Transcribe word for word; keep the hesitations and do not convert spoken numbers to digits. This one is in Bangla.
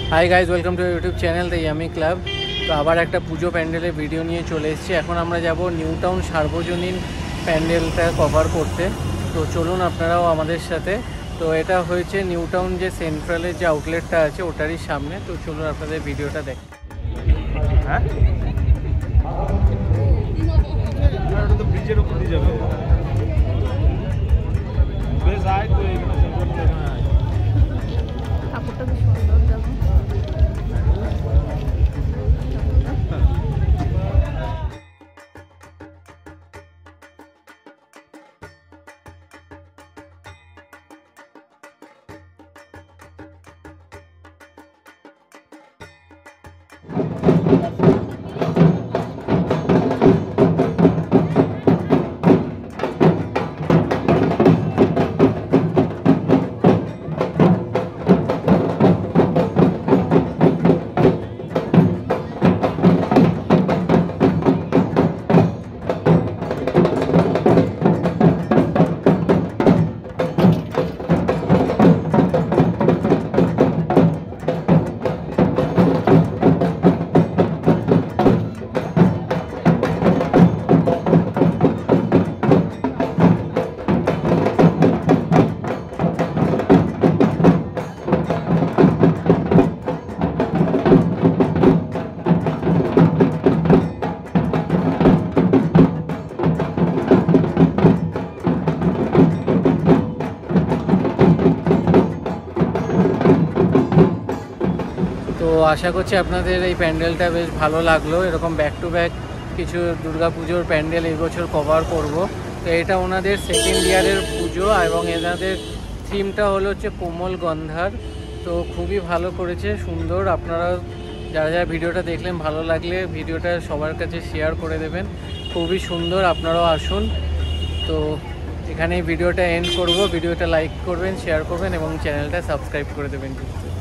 High guys welcome to YouTube channel the yummy club. तो आबार एक पुजो पैंडेल भिडियो निये चले एसेछि। एखन आमरा जाबो न्यूटाउन सार्वजनीन पैंडेलटा कभार करते। तो चलुन आपनाराओ आमादेर साथे। तो एटा होयेछे न्यूटाउन जे सेंट्राले जे आउटलेटटा आछे ओटारই सामने। तो चलुन आपनादेर भिडियोटा देख। हाँ तो ब्रिजेर ऊपर दिये जाबे बेस आय तो एखाने কাপড়টা বেশ সুন্দর দেখো। तो आशा करছি আপনাদের এই প্যান্ডেলটা বেশ ভালো লাগলো। এরকম ব্যাক টু ব্যাক কিছু দুর্গা পুজোর প্যান্ডেল এই বছর কভার করব। তো এটা ওনাদের সেকেন্ড ইয়ারের পুজো এবং এনাদের থিমটা হলো হচ্ছে কোমল গন্ধার। তো খুবই ভালো করেছে, সুন্দর। আপনারা যারা যারা ভিডিওটা দেখলেন ভালো লাগলে ভিডিওটা সবার কাছে শেয়ার করে দেবেন। খুবই সুন্দর, আপনারাও আসুন। তো এখানেই ভিডিওটা এন্ড করব। ভিডিওটা লাইক করবেন, শেয়ার করবেন এবং চ্যানেলটা সাবস্ক্রাইব করে দেবেন।